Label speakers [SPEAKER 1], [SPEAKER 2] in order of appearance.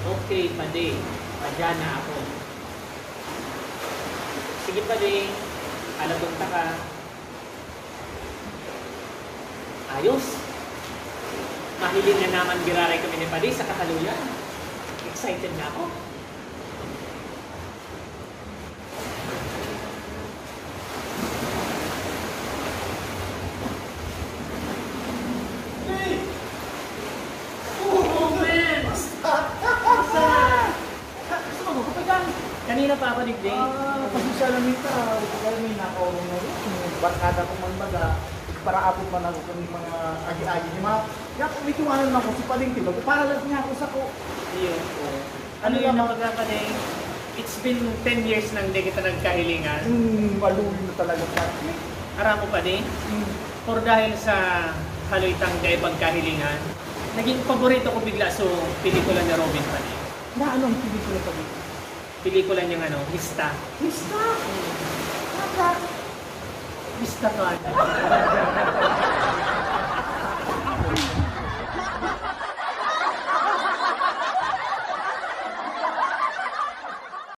[SPEAKER 1] Okay, pade. Padya na ako. Sige pade. Alagunta ka. Ayos. Mahiling na naman giraray kami ni pade sa kataluyan. Excited na ako. Kanina pa ako digdig.
[SPEAKER 2] Pasensya lang ito. Kaya may nakaulong na rin. Barkada ko man baga. Para apot man ako kung mga agi-agi ni mga. Kaya kung may tumanan ako si Pading Tiba. Para lang niya ako sa ko.
[SPEAKER 1] Iyon po. Ano yun na magkapading? It's been 10 years nang hindi kita nagkahilingan.
[SPEAKER 2] Maluhin na talaga pa.
[SPEAKER 1] Aramo pa din. Or dahil sa haloitang kay pagkahilingan, naging paborito ko bigla so pelikula ni Robin pa din.
[SPEAKER 2] Na anong pelikula pa din?
[SPEAKER 1] Pelikula niyang ano, Mista.
[SPEAKER 2] Mista! Mista!
[SPEAKER 1] Mista ka.